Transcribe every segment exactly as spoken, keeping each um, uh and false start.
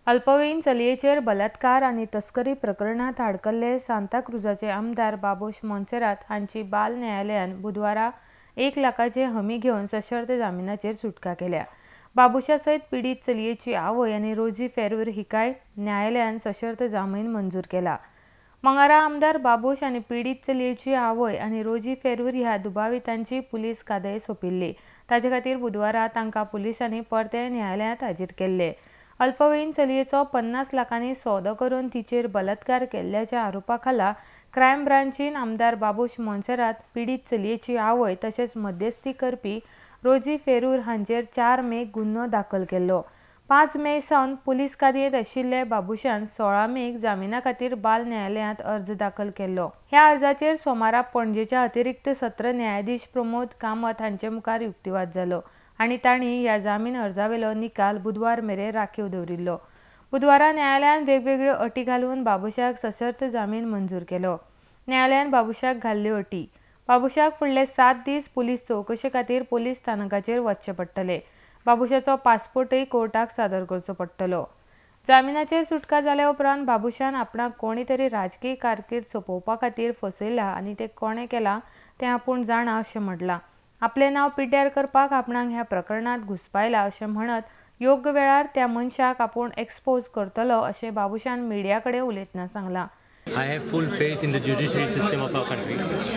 अल्पवयीन चलयेचेर बलात्कार आनी तस्करी प्रकरणात आडकल्ले सांताक्रुझाचे आमदार बाबोश मोंसेरात हांची बाल न्यायालयान बुधवारा एक लाखाची हमी घेवन सशर्त जामिनाचेर सुटका केल्या। बाबुशा सयत पीडित चलयेची आवय आनी रोजी फेरूर हिकाय न्यायालयान सशर्त जामीन मंजूर केला। मंगळारा आमदार बाबोश आनी पीडित चलयेची आवय आनी रोजी फेरूर ह्या दुबावितांची पुलीस कादय सोंपिल्ली। ताचे खातीर बुधवारा तांकां पुलिसांनी परते न्यायालयांत हाजीर केल्ले। अल्पवयीन चलयेचो पन्नास लाखांनी सौदो करून तिचेर बलात्कार केल्ल्याच्या आरोपा खाला क्रायम ब्रांचीन आमदार बाबोश मोंसेरात, पीडित चलयेची आवय तशेंच मध्यस्थी करपी रोजी फेरूर हांचेर चार मेक गुन्हो दाखल केल्लो। पांच मे सावन पुलीस कादयेंत आशिल्ले बाबुशान सोळा मेक जामिना खातीर बाल न्यायालयांत अर्ज दाखल केल्लो। ह्या अर्जाचेर सोमारा पणजेचे अतिरिक्त सत्र न्यायाधीश प्रमोद कामत हांचे मुखार युक्तिवाद जालो आनी तांणी ह्या जामीन अर्जावेलो निकाल बुधवार मेरेन राखीव दवरिल्लो। बुधवारा न्यायालयान वेगवेगळ्यो अटी घालून बाबुशाक सशर्त जामीन मंजूर केलो। न्यायालयान बाबुशाक घाल्ल्यो अटी: बाबुशाक फुडले सात दीस पुलीस चवकशे खातीर पुलीस स्थानकाचेर वचचें पडटलें। बाबुशाचो पासपोर्टय कोर्टाक सादर करचो पडटलो। जामिनाचेर सुटका जाल्या उपरांत बाबुशान आपणाक कोणे तरी राजकीय कारकीर्द सोंपोवपा खातीर फसयला आनी तें कोणें केलां तें आपूण जाणा अशें म्हटलां। आपलें नांव पिड्ड्यार करपाक आपणाक ह्या प्रकरणांत घुस्पायला अशें म्हणत योग्य वेळार त्या मनशाक आपूण एक्सपोज करतलो अशें बाबुशान मिडिया कडेन उलयतना सांगलां। I have full faith in the judiciary system of our country,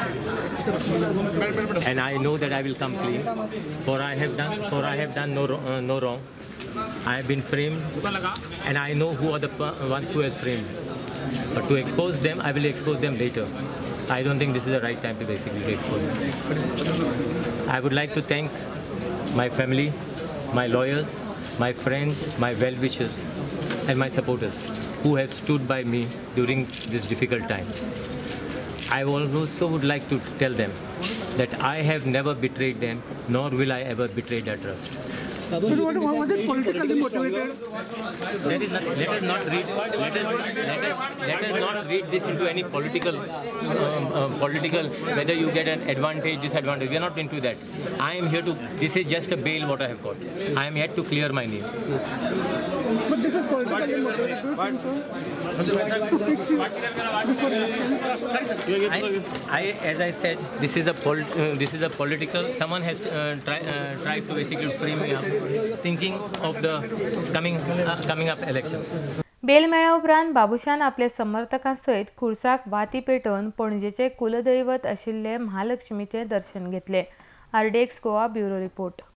and I know that I will come clean. For I have done, for I have done no uh, no wrong. I have been framed, and I know who are the ones who have framed me. But to expose them, I will expose them later. I don't think this is the right time to basically to expose them. I would like to thank my family, my lawyers, my friends, my well-wishers, and my supporters who have stood by me during this difficult time. I also would like to tell them that I have never betrayed them, nor will I ever betray their trust. But what, what was it politically motivated? Let us not, let us not read let us, let us, let us not read this into any political um, uh, political whether you get an advantage, disadvantage. We are not into that. I am here to. This is just a bail what I have got. I am yet to clear my name. But this is politically motivated. I, I, as I said, this is a pol uh, this is a political. Someone has uh, try, uh, tried to basically frame me up, thinking of the coming uh, coming up elections. Bail मेळ्ळ्या उपरांत बाबुशान आपल्या समर्थकां सयत खुर्साक वाती पेटोवन पणजेचे कुलदैवत आशिल्ले महालक्ष्मीचें दर्शन घेतलें। RDX Goa bureau report.